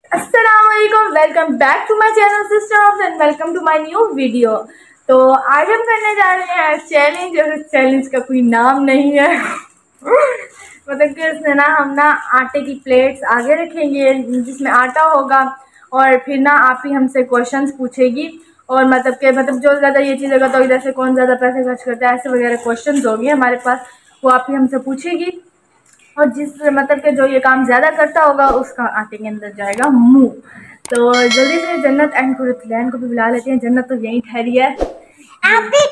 अस्सलामुअलैकुम, welcome back to my channel sister and welcome to my new video. तो आज हम करने जा रहे हैं चैलेंज, और चैलेंज का कोई नाम नहीं है मतलब कि इसमें ना हम ना आटे की प्लेट्स आगे रखेंगे जिसमें आटा होगा, और फिर ना आप ही हमसे क्वेश्चंस पूछेगी, और मतलब जो ज़्यादा ये चीज़ होगा तो इधर से कौन ज़्यादा पैसे खर्च करता है ऐसे वगैरह क्वेश्चंस होंगे हमारे पास, वो आप ही हमसे पूछेगी। और जिस मतलब कि जो ये काम ज़्यादा करता होगा उसका आटे के अंदर जाएगा मुंह। तो जल्दी से जन्नत एंड कुरतलैन को भी बुला लेते हैं। जन्नत तो यहीं ठहरी है, आप भी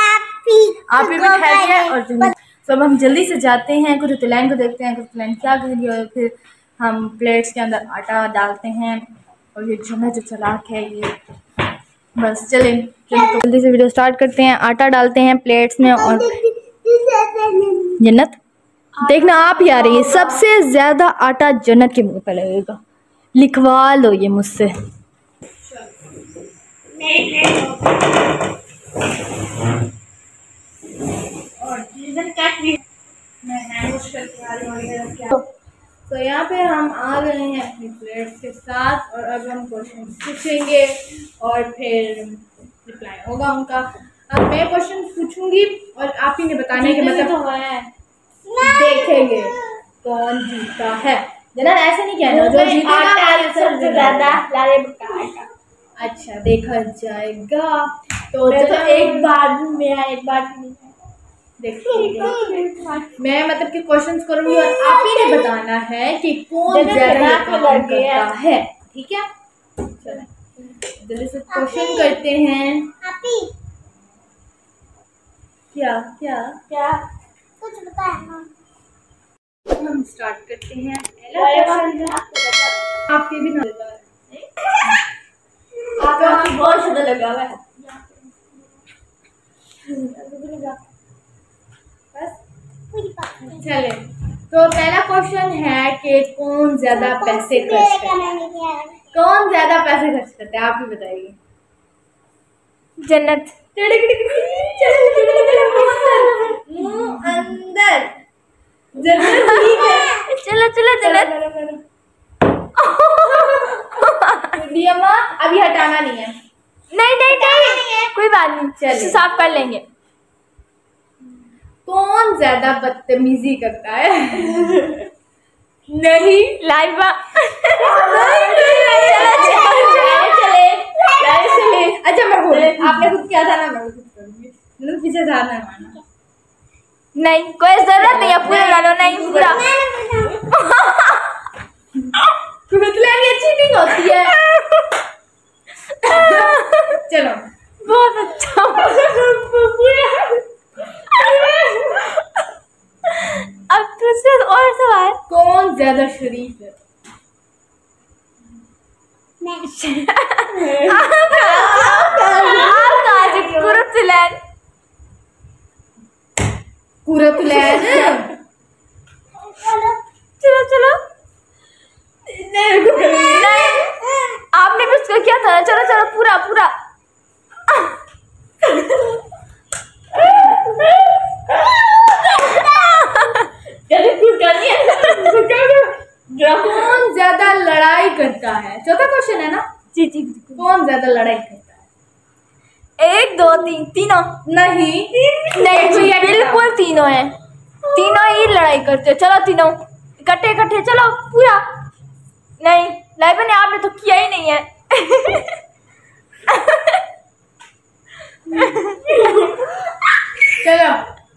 ठहरी है और जन्नत। तो अब हम जल्दी से जाते हैं कुरतलैन को, देखते हैं कुरतलैन क्या कर रही है, और फिर हम प्लेट्स के अंदर आटा डालते हैं। और ये जन्नत जो चालाक है ये, बस चलें तो जल्दी से वीडियो स्टार्ट करते हैं। आटा डालते हैं प्लेट्स में, और जन्नत देखना आप ही आ रही है। सबसे ज्यादा आटा जन्नत के मुंह पे लगेगा, लिखवा लो ये मुझसे। तो यहाँ पे हम आ गए हैं अपनी प्लेट्स के साथ, और अब हम क्वेश्चन पूछेंगे और फिर रिप्लाई होगा उनका। अब मैं क्वेश्चन पूछूंगी और आप ही ने बताने के मतलब देखेंगे कौन जीता है। जना ऐसे नहीं कहना, जो जीतेगा सबसे ज्यादा लारे बताएगा। अच्छा देखा जाएगा। तो एक बार मेरा एक बार देखिए, मैं मतलब कि क्वेश्चंस करूंगी और आप ही ने बताना है कि कौन ज्यादा काम करता है, ठीक है। चलो जल्दी से क्वेश्चन करते हैं। क्या क्या क्या कुछ बताया, हम स्टार्ट करते हैं। आपके भी ना आपका बहुत ज़्यादा लगा हुआ है। चले तो पहला क्वेश्चन है कि कौन ज्यादा पैसे खर्च करता है, कौन ज्यादा पैसे खर्च करता है, आप ही बताइए। जन्नत अंदर जन्नत ठीक है। चलो चलो जन्नत दियमा अभी हटाना नहीं है। नहीं कोई बात नहीं, चलो साफ कर लेंगे। कौन ज्यादा बदतमीजी करता है नहीं लाइबा चले। अच्छा मैं बोल, आपने खुद किया था ना, मैं खुद करूंगी, मतलब पीछे जाना है माना। नहीं कोई जरूरत नहीं है, पूरा डालो। नहीं पूरा मतलब ये चीटिंग होती है। चलो बहुत अच्छा अब दूसरा और सवाल, कौन ज्यादा शरीफ है? चलो चलो नहीं आपने भी उसको किया था ना। चलो चलो पूरा पूरा कौन ज्यादा लड़ाई करता है? चौथा क्वेश्चन है ना जी जी। कौन ज्यादा लड़ाई करता है? 1 2 3 तीनों नहीं बिल्कुल तीनों है, तीनों ही लड़ाई करते हैं। चलो तीनों इकट्ठे इकट्ठे चलो पूरा। नहीं लाइबा ने आपने तो किया ही नहीं है चलो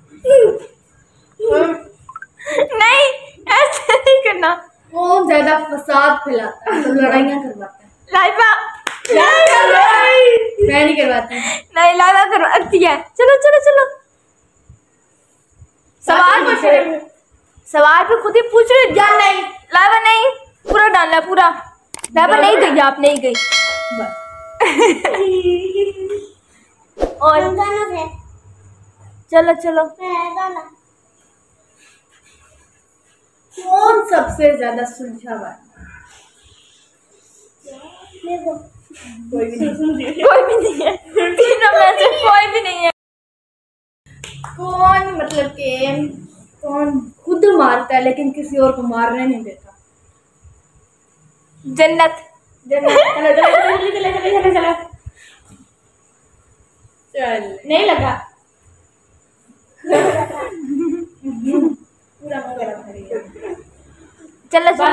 नहीं ऐसे नहीं करना। कौन ज्यादा फसाद फैलाता है, तो लड़ाइयाँ करवाता है? लाइबा मैं नहीं करवाती। नहीं लाइबा करवाती है। चलो चलो चलो सवाल पे खुद ही पूछ रहे या नहीं? लाइबा नहीं पूरा डालना पूरा। लाइबा नहीं गई, आप नहीं गई और चलो चलो कौन सबसे ज्यादा सुलझा हुआ? कोई भी नहीं है तीनों में से कोई भी नहीं है। कौन मतलब कि कौन खुद मारता है लेकिन किसी और को मारने नहीं देता? जन्नत। जन्नत। चलो चलो चलो चलो चलो चलो चलो चल नहीं लगा पूरा मुंह गरम करिए। चलो चलो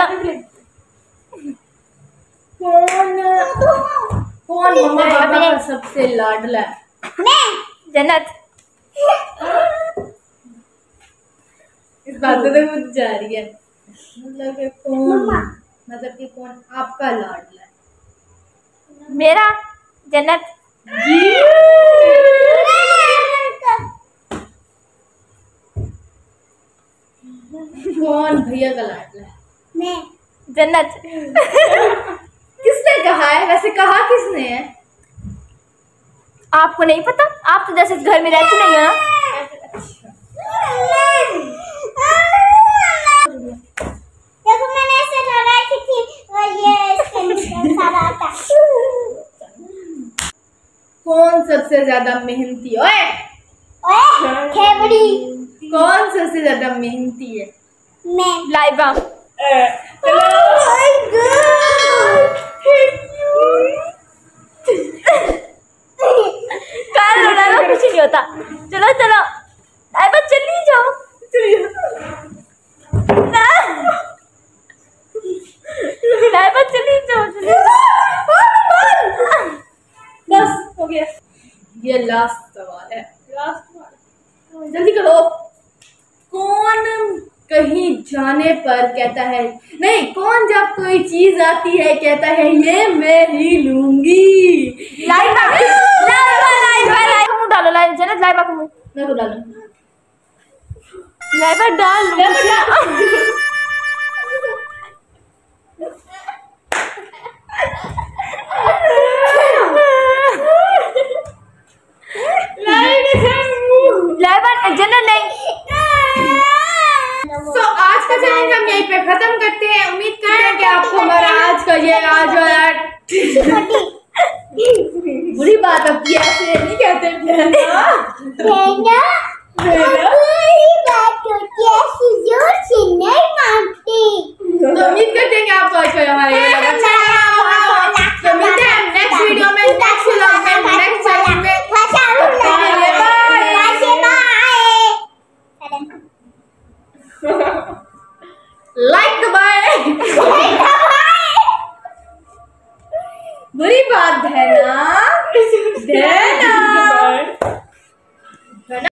कौन कौन मम्मा पापा का सबसे लाडला है? मैं। जन्नत। इस बात पे तो मुझ जा रही है मतलब कि कौन मतलब कि कौन आपका लाडला है? मेरा जन्नत। कौन भैया का लाडला है? मैं। जन्नत। किसने कहा है वैसे? कहा किसने है? आपको नहीं पता? आप तो जैसे घर में रहती नहीं हो ना। देखो मैंने ऐसे लगा की थी और ये इसके नीचे सारा आता। कौन सबसे ज्यादा मेहनती? ओए ओए खेबड़ी। कौन सबसे ज्यादा मेहनती है? मैं। लाइबा। कुछ नहीं होता। चलो चलो लाइबा चली जाओ। लाइबा चली जाओ बस हो गया। ये लास्ट सवाल है। लास्ट सवाल जल्दी करो। कौन कहीं जाने पर कहता है नहीं? कौन जब कोई चीज आती है कहता है ये मैं ही लूंगी? लाइबा लाइबा लाइबा लाइबा मुंह डालो। लाइबा जन्नत लाइबा को मुंह। मैं तो डालूं। लाइबा डाल लाइबा जन्नत नहीं। तो आज का चैलेंज हम यहीं पे खत्म करते हैं। उम्मीद करते हैं कि आपको हमारा आज का ये आज वाला बुरी बात अब ऐसे नहीं कहते तो उम्मीद करते हैं कि आपको आज का हमारा ये लगा अच्छा लगा। तो मिलते हैं नेक्स्ट वीडियो में, नेक्स्ट व्लॉग में, नेक्स्ट चैलेंज में। लाइक दबाएं।